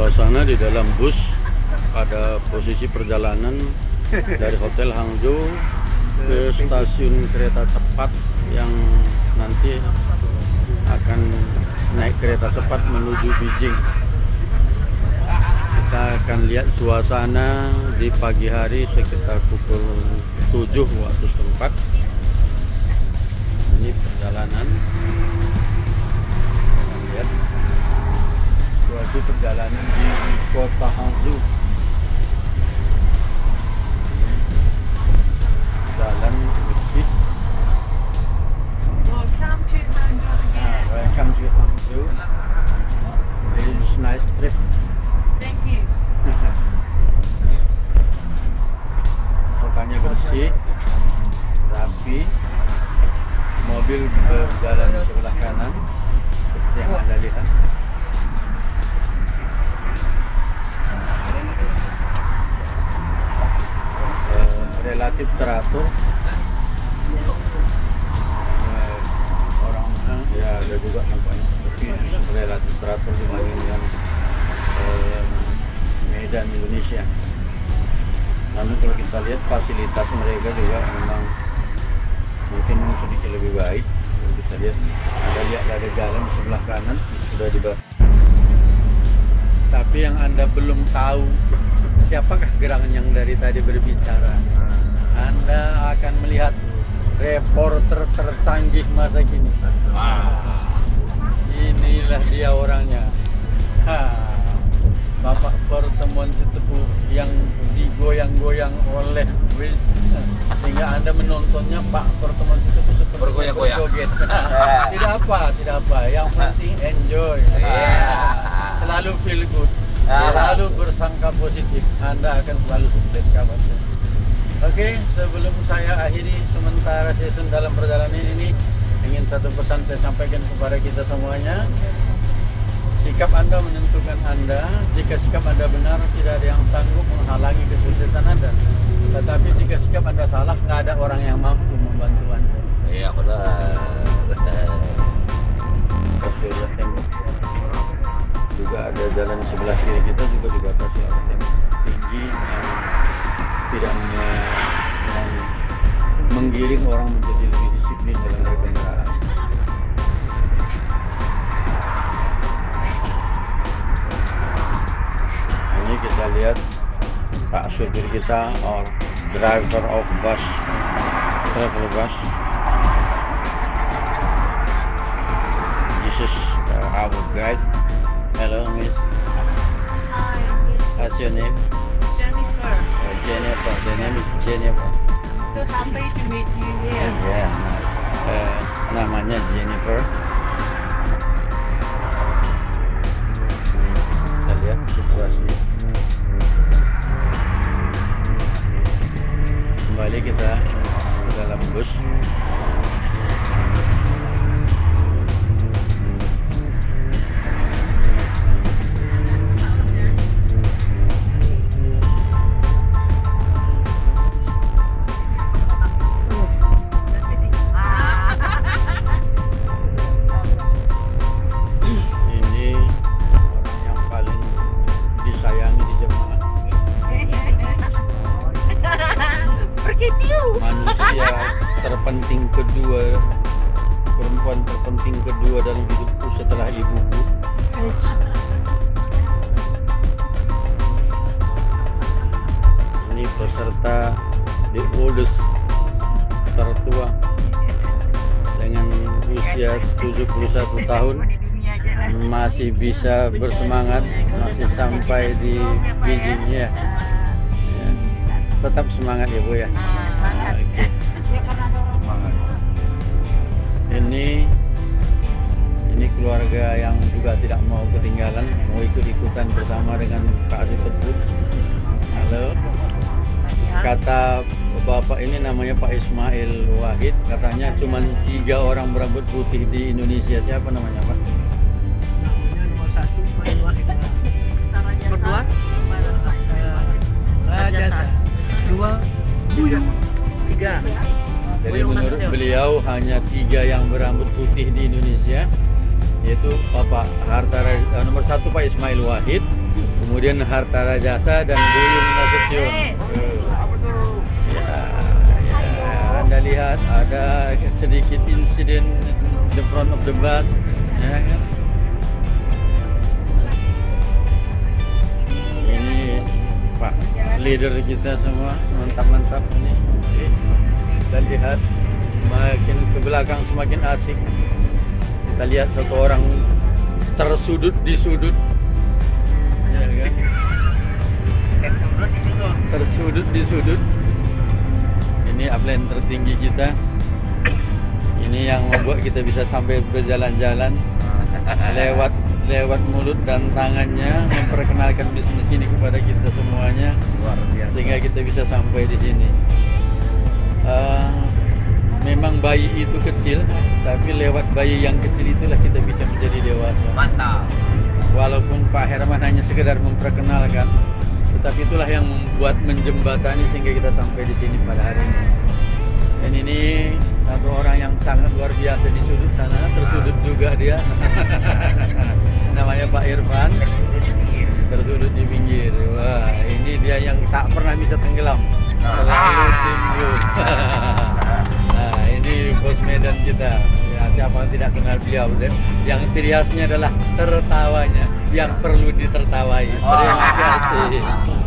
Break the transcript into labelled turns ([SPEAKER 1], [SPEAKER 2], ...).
[SPEAKER 1] Suasana di dalam bus pada posisi perjalanan dari Hotel Hangzhou ke stasiun kereta cepat yang nanti akan naik kereta cepat menuju Beijing. Kita akan lihat suasana di pagi hari sekitar pukul 7 waktu setempat. Ini perjalanan. Kita lihat situasi perjalanan di kota Hangzhou. Jalan bersih.
[SPEAKER 2] Welcome to Hangzhou again.
[SPEAKER 1] Welcome to Hangzhou. This is nice trip.
[SPEAKER 2] Thank you.
[SPEAKER 1] Kotanya bersih, rapi. Mobil berjalan di sebelah kanan seperti yang Anda lihat. Relatif teratur. Orangnya ya ada juga nampaknya, tapi relatif teratur dibanding dengan Medan Indonesia. Namun kalau kita lihat fasilitas mereka juga memang mungkin sedikit lebih baik. Kalau kita lihat, ada jalan di sebelah kanan sudah dibuat. Tapi yang Anda belum tahu siapakah gerangan yang dari tadi berbicara. Anda akan melihat reporter tercanggih masa kini. Inilah dia orangnya. Bapak Pertemuan Setepu yang digoyang-goyang oleh Wiz, sehingga Anda menontonnya Pak Pertemuan Setepu seperti
[SPEAKER 3] bergoyang-goyang.
[SPEAKER 1] Tidak apa. Yang penting enjoy. Selalu feel good. Selalu bersangka positif. Anda akan selalu sukses, kawan. Oke, sebelum saya akhiri sementara season dalam perjalanan ini, ingin satu pesan saya sampaikan kepada kita semuanya. Sikap Anda menentukan Anda. Jika sikap Anda benar, tidak ada yang sanggup menghalangi kesuksesan Anda. Tetapi jika sikap Anda salah, nggak ada orang yang mampu membantu Anda.
[SPEAKER 3] Iya benar.
[SPEAKER 1] Kasih tembok. Juga ada jalan di sebelah kiri kita juga dibatasi oleh tembok tinggi yang tidak menggiring orang menjadi lebih disiplin dalam berkendara. Ini kita lihat Pak supir kita, or driver of bus, travel bus. This is our guide. Hello, Miss.
[SPEAKER 2] Hi,
[SPEAKER 1] What's your name?
[SPEAKER 2] Jennifer.
[SPEAKER 1] Jennifer. The name is Jennifer.
[SPEAKER 2] So happy to meet you here.
[SPEAKER 1] Yeah, nice. Namanya Jennifer. Kita lihat situasi. Kembali kita ke dalam bus. Manusia terpenting kedua, perempuan terpenting kedua dalam hidupku setelah ibuku. Ini peserta the oldest, tertua dengan usia 71 tahun, masih bisa bersemangat, masih sampai di Beijing ya. Tetap semangat ya Bu ya. Oke. Semangat. Ini keluarga yang juga tidak mau ketinggalan, mau ikut-ikutan bersama dengan Pak Setepu. Halo. Kata bapak ini namanya Pak Ismail Wahid, katanya cuma 3 orang berambut putih di Indonesia. Siapa namanya Pak?
[SPEAKER 4] Nomor 1 Ismail Wahid. Nomor 2 Rajasa. 2 Buyung. 3
[SPEAKER 1] Jadi menurut beliau hanya 3 yang berambut putih di Indonesia. yaitu Bapak nomor 1 Pak Ismail Wahid, kemudian Harta Rajasa dan Buyung Nasution. Ya, Anda lihat ada sedikit insiden the front of the bus, ya kan? Ini Pak leader kita semua mantap-mantap ini. Oke. Kita lihat makin ke belakang semakin asik. Kita lihat satu orang tersudut di sudut, ya kan? Tersudut di sudut. Ini upline tertinggi kita. Ini yang membuat kita bisa sampai berjalan-jalan lewat mulut dan tangannya, memperkenalkan bisnis ini kepada kita semuanya, luar biasa. Sehingga kita bisa sampai di sini. Memang bayi itu kecil, tapi lewat bayi yang kecil itulah kita bisa menjadi dewasa.
[SPEAKER 3] Mantap.
[SPEAKER 1] Walaupun Pak Herman hanya sekedar memperkenalkan, tetapi itulah yang membuat menjembatani sehingga kita sampai di sini pada hari ini. Dan ini satu orang yang sangat luar biasa di sudut sana, tersudut juga dia. Namanya Pak Irfan, tersudut di pinggir. Wah, ini dia yang tak pernah bisa tenggelam, selalu timbul. Nah, ini bos Medan kita. Ya, siapa yang tidak kenal beliau? Yang seriusnya adalah tertawanya, yang perlu ditertawai. Terima kasih.